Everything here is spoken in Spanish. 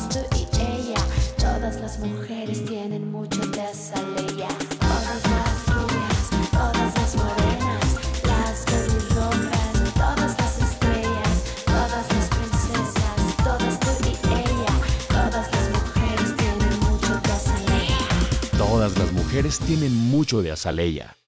todas tú y ella. Todas las mujeres tienen mucho de azalea. Todas las rubias, todas las morenas, las pelirrojas, todas las estrellas, todas las princesas, todas tú y ella. Todas las mujeres tienen mucho de azalea. Todas las mujeres tienen mucho de azalea.